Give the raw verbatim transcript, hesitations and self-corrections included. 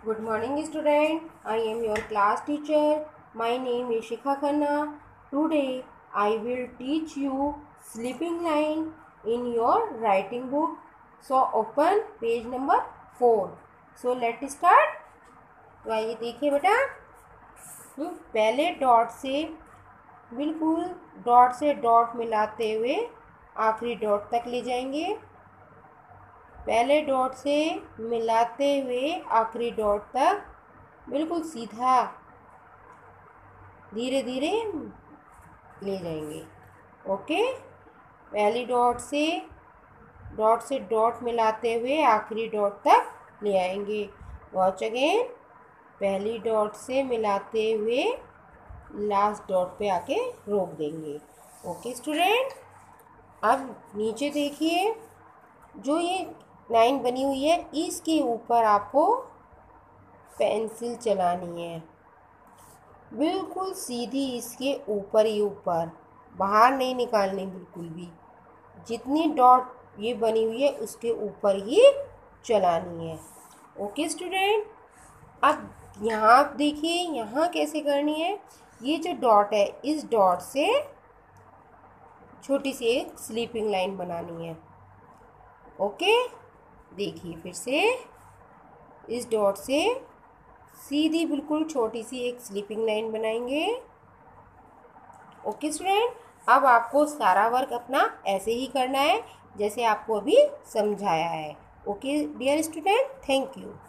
Good morning, student. I am your class teacher. My name is Shikha Khanna. Today, I will teach you sleeping line in your writing book. So, open page number four. So, let's start. तो आइए देखिए बेटा, हम्म, पहले dot से बिल्कुल dot से dot मिलाते हुए आखिरी डॉट तक ले जाएंगे। पहले डॉट से मिलाते हुए आखिरी डॉट तक बिल्कुल सीधा धीरे धीरे ले जाएंगे। ओके, पहली डॉट से डॉट से डॉट मिलाते हुए आखिरी डॉट तक ले आएंगे। वॉच अगेन, पहली डॉट से मिलाते हुए लास्ट डॉट पे आके रोक देंगे। ओके स्टूडेंट, अब नीचे देखिए, जो ये लाइन बनी हुई है इसके ऊपर आपको पेंसिल चलानी है, बिल्कुल सीधी इसके ऊपर ही ऊपर, बाहर नहीं निकालनी बिल्कुल भी। जितनी डॉट ये बनी हुई है उसके ऊपर ही चलानी है। ओके स्टूडेंट, अब यहाँ देखिए यहाँ कैसे करनी है। ये जो डॉट है इस डॉट से छोटी सी एक स्लीपिंग लाइन बनानी है। ओके, देखिए फिर से इस डॉट से सीधी बिल्कुल छोटी सी एक स्लीपिंग लाइन बनाएंगे। ओके स्टूडेंट, अब आपको सारा वर्क अपना ऐसे ही करना है जैसे आपको अभी समझाया है। Okay dear student, thank you.